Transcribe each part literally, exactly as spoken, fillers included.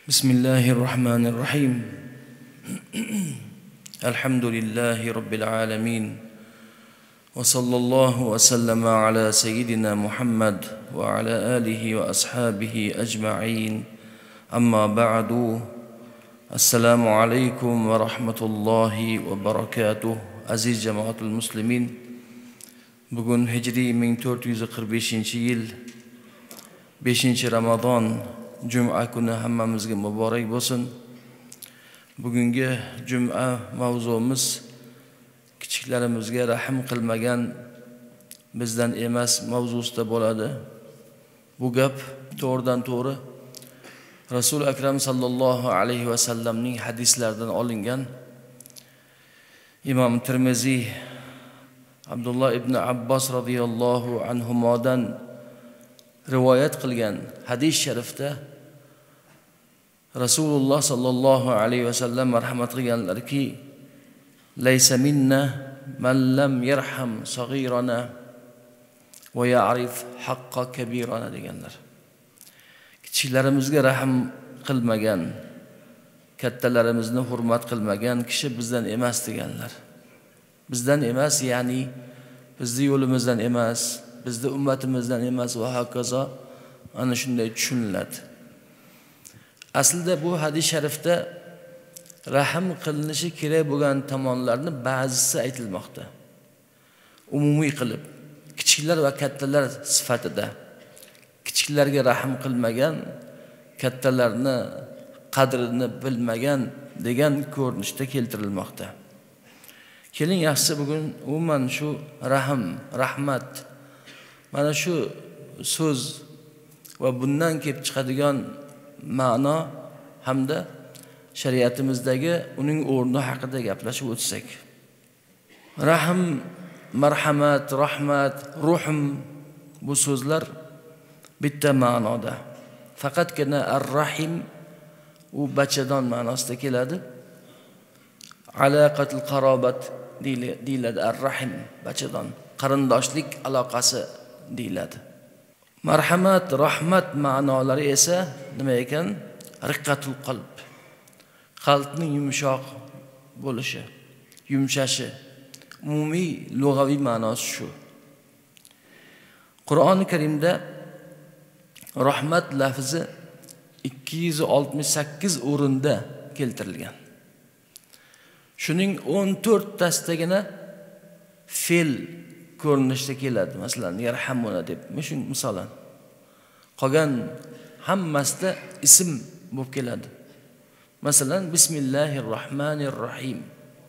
Bismillahirrahmanirrahim. Elhamdülillahi Rabbil alemin. Ve sallallahu ve sellama ala seyyidina Muhammed ve ala alihi ve ashabihi ecma'in. Amma ba'du. Esselamu aleyküm ve rahmetullahi ve berekatuh. Aziz cemaatul muslimin. Bugün Hicri bin dört yüz kırk beşinchi yil beshinchi Ramazon Cuma kuni hammamizga muborak bo'lsin. Bugungi Cuma mavzuimiz kichiklarimizga rahim qilmagan bizdan emas mavzusida bo'ladi. Bu gap to'g'ridan to'g'ri Rasul akram sallallohu alayhi va sallamning hadislaridan olingan. Imom Tirmiziy Abdullah ibn Abbos radhiyallohu anhumodan rivoyat qilgan hadis sharifda Rasululloh sallallohu alayhi va sallam marhamat qilganlarki, laysa minna man lam yarham saghirana va ya'rif haqqa kabirana deganlar. Kichiklarimizga rahim qilmagan, kattalarimizni hurmat qilmagan kishi bizdan emas deganlar. Bizdan emas, ya'ni bizning yo'limizdan emas, bizning ummatimizdan emas va hokazo, ana shunday tushuniladi. Aslida bu hadis sharifda rahim qilinishi kerak bo'lgan tomonlarni ba'zisi aytilmoqda. Umumiy qilib, kichiklar va kattalar sifatida kichiklarga rahim qilmagan, kattalarni qadrini bilmagan degan ko'rinishda keltirilmoqda. Keling yaxshisi bugun umuman shu rahim, rahmat, mana shu so'z va bundan kelib chiqadigan ma'no hamda shariatimizdagi uning o'rni haqida gaplashib o'tsak. Rahim, marhamat, rahmat, ruhim bu so'zlar bitta ma'noda. Faqatgina ar-rahim u bachadon ma'nosida keladi. Alaqatul qarobat deyiladi. Ar-rahim bachadon, qarindoshlik aloqasi deyiladi. Marhamat, rahmat ma'nolari esa nima ekan? Riqqatul qalb. Qalbning yumshoq bo'lishi, yumshashi. Umumiy lug'aviy ma'nosi shu. Qur'oni Karimda rahmat lafzi ikki yuz oltmish sakkiz o'rinda keltirilgan. Shuning o'n to'rt tasidagina fe'l ko'rinishda keladi. Masalan, yarhamuna deb, shun misolan. Qolgan hammasida ism bo'lib keladi. Masalan, bismillahirrohmanirrohim.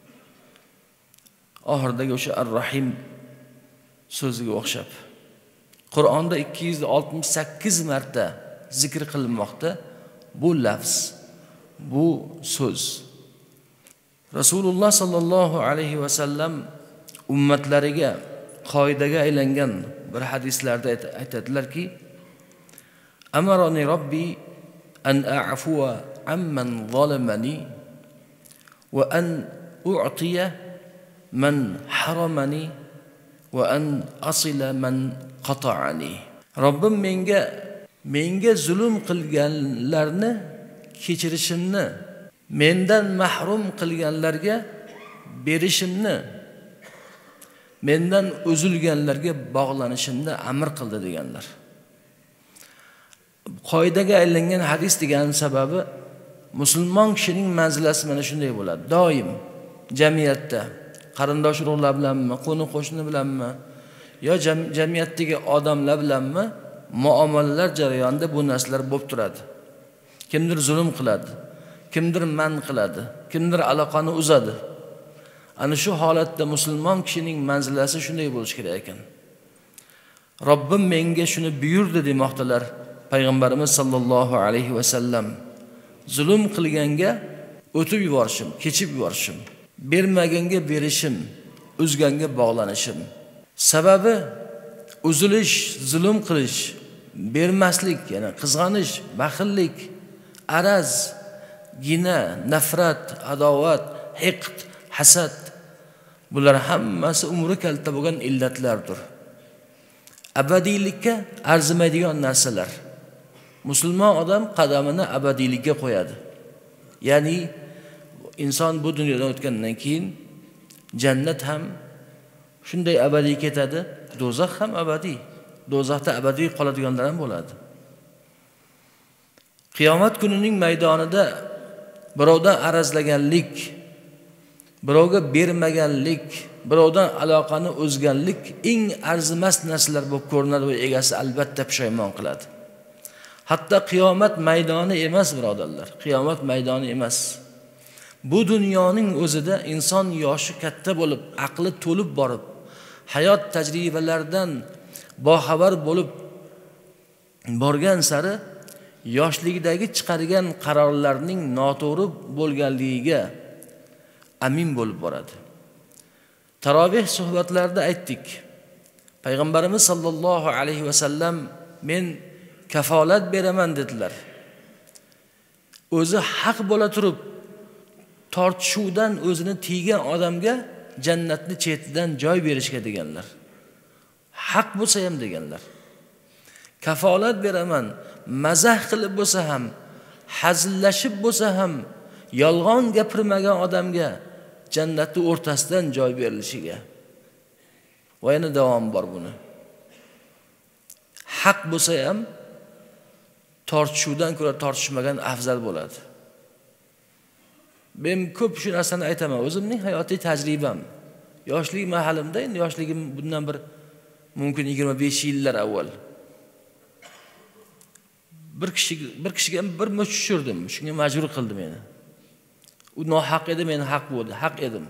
Oxirdagi o'sha ar-rahim so'ziga o'xshab. Qur'onda ikki yuz oltmish sakkiz marta zikr qilinmoqda bu lafz, bu so'z. Rasululloh sallallohu alayhi va sallam ummatlariga qoidaga aylangan bir hadislarda aytadilarki, amarani robbi an a'fuwa amman zalamani va an u'tiya man haramani va an asila man qata'ani. Robbim menga menga zulm qilganlarni kechirishimni, mendan mahrum qilganlarga berishimni, mendan uzilganlarga bog'lanishimni amr qildi deganlar. Qoidaga aylangan hadis degan sababi musulmon kishining manzilasi mana shunday bo'ladi. Doim jamiyatda qarindosh urug'lar bilanmi, qo'ni qo'shni bilanmi, yo jamiyatdagi odamlar bilanmi muomalalar jarayonida bu narsalar bo'lib turadi. Kimdir zulm qiladi, kimdir man qiladi, kimdir aloqani uzadi. Ana shu holatda musulmon kishining manzilasi shunday bo'lishi kerak ekan. Robbim menga shuni buyurdi demoqdalar payg'ambarimiz sallallohu alayhi va sallam. Zulm qilganga o'tib yuborishim, kechib yuborishim, bermaganga berishim, uzganga bog'lanishim. Sababi uzilish, zulm qilish, bermaslik, ya'ni qizg'anish, baxillik, araz, gina, nafrat, adovat, hiqd, hasad, bular hammasi umri kalta bo'lgan illatlardir. Abadiylikka arzimaydigan narsalar. musulmon odam qadamini abadiylikka qo'yadi. Ya'ni inson bu dunyodan o'tgandan keyin jannat ham shunday abadiy ketadi, do'zax ham abadiy. Do'zaxda abadiy qoladiganlar ham bo'ladi. Qiyomat kunining maydonida birovdan arazlaganlik, birovga bermaganlik, birovdan aloqani o'zganlik eng arzimas narsalar bo'lib ko'rinadi va egasi albatta pushaymon qiladi. Hatto qiyomat maydoni emas, birodarlar, qiyomat maydoni emas. Bu dunyoning o'zida inson yoshi katta bo'lib, aqli to'lib borib, hayot tajribalaridan boxabar bo'lib borgan sari yoshligidagi chiqargan qarorlarning noto'g'ri bo'lganligiga amin bo'lib boradi. Taroveh suhbatlarida aytdik. Payg'ambarimiz sollallohu alayhi va sallam men kafolat beraman dedilar. O'zi haq bo'la turib tortishuvdan o'zini tiygan odamga jannatni chetidan joy berishga deganlar. Haq bo'lsa ham deganlar. Kafolat beraman, mazah qilib bo'lsa ham, hazillashib bo'lsa ham, yolg'on gapirmagan odamga jannatning o'rtasidan joy berilishiga. Va yana davom bor buni. Haq bo'lsa ham tortishuvdan ko'ra tortishmagan afzal bo'ladi. Men ko'p shu narsani aytaman, o'zimning hayotiy tajribam. Yoshlik mahalimda, endi yoshligim bundan bir mumkin yigirma besh yillar avval. Bir kishi bir kishiga bir mush tushirdim, shunga majbur qildi meni. U nohaq edi, men haq bo'ldi, haq edim.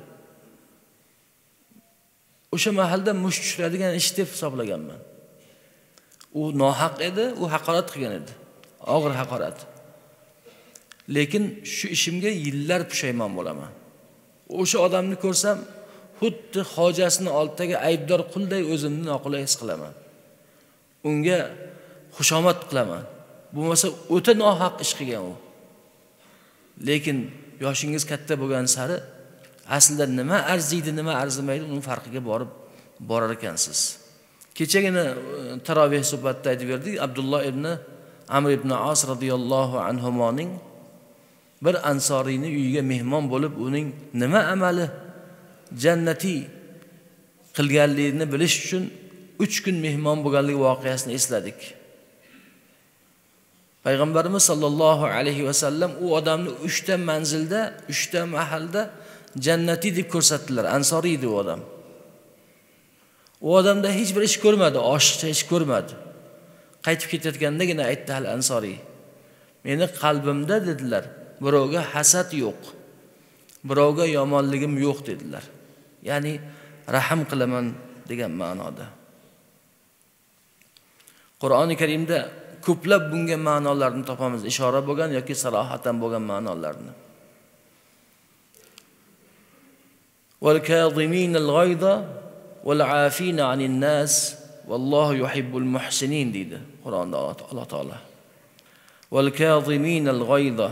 O'sha mahalda mush tushiradigan ish deb hisoblaganman. U nohaq edi, u haqorat qilgan edi. Og'ir haqorat. Lekin shu ishimga yillar pushaymon bo'laman. O'sha odamni ko'rsam, xuddi hojasini oldidagi aybdor qulday o'zimni noqulay his qilaman. Unga xushomad qilaman. Bo'lmasa o'ta nohaq ish qilgan u. Lekin yoshingiz katta bo'lgan sari aslida nima arziydi, nima arzimaydi, uning farqiga borib borar ekansiz. Kechagina taroveh suhbatda aytib berdik, Abdulloh ibn Amr ibn As radhiyallohu anhumoning bir ansoriyning uyiga mehmon bo'lib, uning nima amali jannatiy qilganligini bilish uchun uch kun mehmon bo'lganligi voqeasini esladik. Payg'ambarimiz sollallohu alayhi va sallam u odamni uch ta manzilda, uch ta mahalda jannatiy deb ko'rsatdilar. Ansoriy edi u odam. U odamda hech bir ish ko'rmadi, oshiqcha ish ko'rmadi. Qaytib ketayotgandagina aytdi hal Ansoriy. Meni qalbimda dedilar, birovga hasad yo'q. Birovga yomonligim yo'q dedilar. Ya'ni rahim qilaman degan ma'noda. Qur'oni Karimda ko'plab bunga ma'nolarni topamiz, ishora bo'lgan yoki sarohatan bo'lgan ma'nolarni. Wal kaziminal g'ayza wal afina anin nas vallohu yuhibbul muhsinin deydi Qur'onda Alloh taolo. Wal kaziminal g'ayza,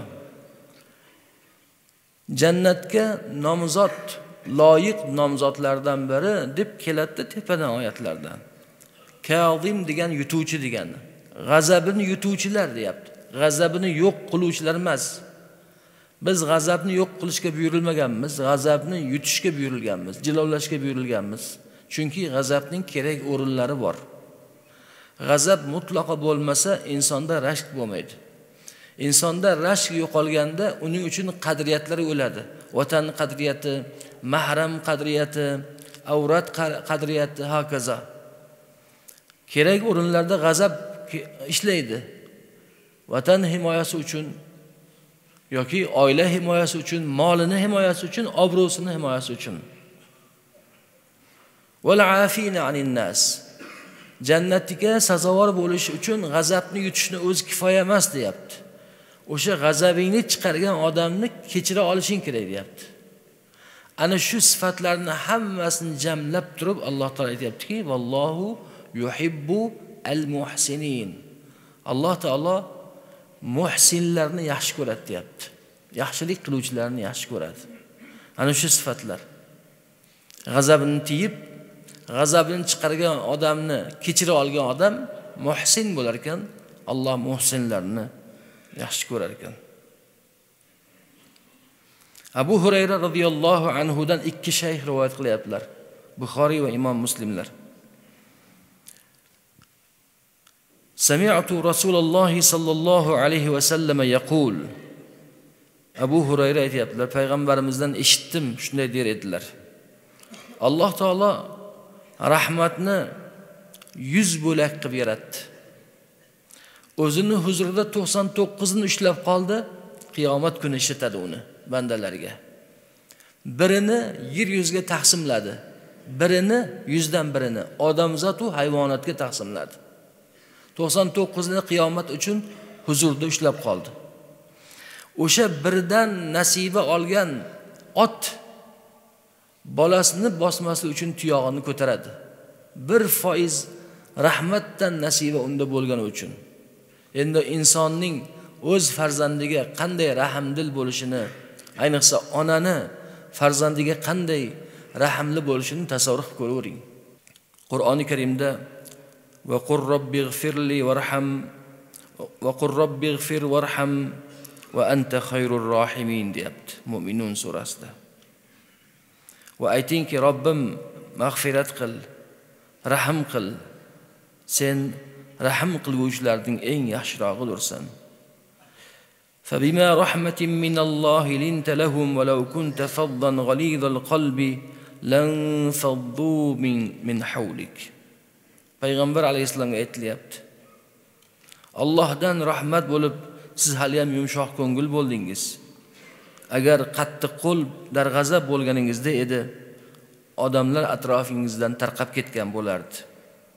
jannatga nomzod, loyiq nomzodlardan biri deb keladi tepadan oyatlardan. Kazim degan yutuvchi degani. G'azabini yutuvchilar deyapti. G'azabini yo'q qiluvchilar emas. Biz g'azabni yo'q qilishga buyurilmaganmiz, g'azabni yutishga buyurilganmiz, jilovlashga buyurilganmiz. Chunki g'azabning kerak o'rinlari bor. G'azab mutlaqo bo'lmasa insonda rashk bo'lmaydi. Insonda rashk yo'qolganda uning uchun qadriyatlari o'ladi. Vatan qadriyati, mahram qadriyati, avrat qadriyati hokazo. Kerak o'rinlarda g'azab ishlaydi. Vatan himoyasi uchun yoki oila himoyasi uchun, molini himoyasi uchun, obro'sini himoyasi uchun. Wal afina anin nas. Jannatga sazovor bo'lish uchun g'azabni yutishni o'zi kifoya emas deyapti. O'sha g'azabingni chiqargan odamni kechira olishing kerak deyapti. Ana shu sifatlarni hammasini jamlab turib Alloh taolo aytayaptiki, vallohu yuhibbu al-muhsinin. Alloh taolo muhsinlarni yaxshi ko'radi deyapti. Yaxshilik qiluvchilarni yaxshi ko'radi. Ana shu sifatlar. G'azabini tiyib, g'azabini chiqargan odamni kechira olgan odam muhsin bo'lar ekan, Alloh muhsinlarni yaxshi ko'rar ekan. Abu Hurayra radhiyallohu anhu dan ikki shayx rivoyat qilyaptilar. Buxoriy va Imom Muslimlar. Sami'tu Rasululloh sallallohu alayhi va sallam yaqul. Abu Hurayra aytayaptilar, payg'ambarimizdan eshitdim, shunday der edilar. Alloh taolo rahmatni yuz bo'lak qilib yaratdi. O'zini huzurida to'qson to'qqiz ni ushlab qoldi, qiyomat kuni ishlatadi uni bandalariga. Birini yer yuziga taqsimladi. Birini yuzdan birini odamzod va hayvonotga taqsimladi. to'qson to'qqiz ni qiyomat uchun huzurda ushlab qoldi. O'sha birdan nasiba olgan ot bolasini bosmaslik uchun tuyog'ini ko'taradi. bir foiz rahmatdan nasiba unda bo'lgani uchun. Endi insonning o'z farzandiga qanday rahmdil bo'lishini, ayniqsa onani farzandiga qanday rahmli bo'lishini tasavvur qilib ko'ring. Qur'oni Karimda va qur robbighfirli varham va qur robbighfir varham va anta khayrur rohimin deyapti Mu'minun surasida. Va aytingki, Robbim mag'firat qil, rahim qil. Sen rahim qiluvchilarning eng yaxshirog'idirsan. فبما رحمة من الله لنت لهم ولو كنت فظا غليظ القلب لانفضوا من من حولك. Payg'ambar alayhisolamga aytilyapti. Allohdan rahmat bo'lib, siz hali ham yumshoq ko'ngil bo'ldingiz. Agar qattiq qo'l, darg'azab bo'lganingizda edi, odamlar atrofingizdan tarqab ketgan bo'lardi.